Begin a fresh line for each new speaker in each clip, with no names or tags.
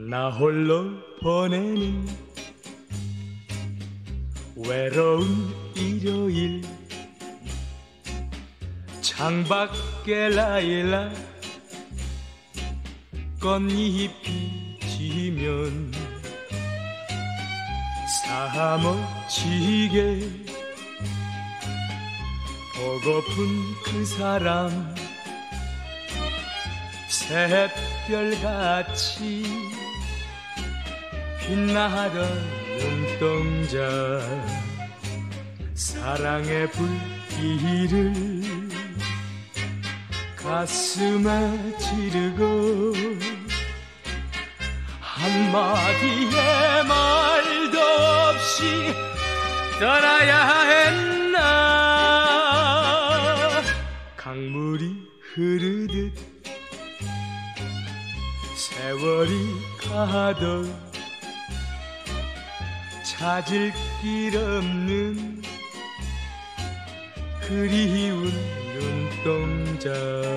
나 홀로 보내는 외로운 일요일 창밖에 라일락 꽃잎이 지면 사무치게 보고픈 그 사람 샛별같이 빛나던 눈동자 사랑의 불길을 가슴에 지르고 한마디의 말도 없이 떠나야 했나. 강물이 흐르듯 세월이 가도 찾을 길 없는 그리운 눈동자.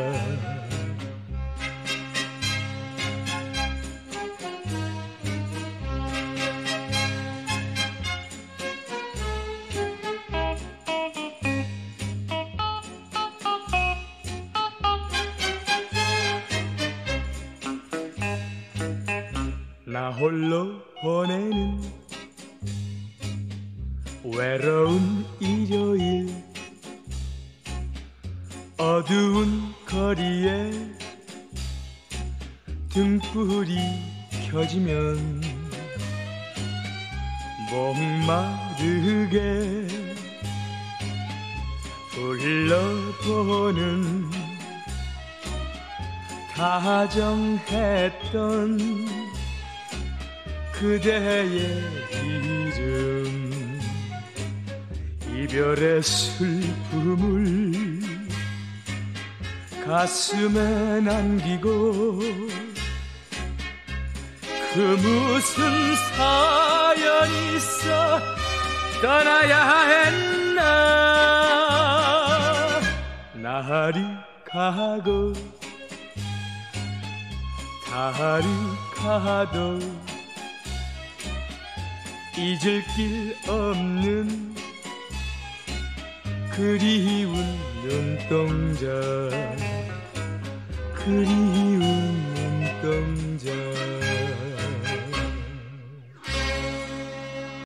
나 홀로 보내는 외로운 일요일 어두운 거리에 등불이 켜지면 목마르게 불러보는 다정했던 그대의 이름 이별의 슬픔을 가슴에 남기고 그 무슨 사연이 있어 떠나야 했나. 날이 가고 달이 가도 잊을 길 없는 그리운 눈동자 그리운 눈동자.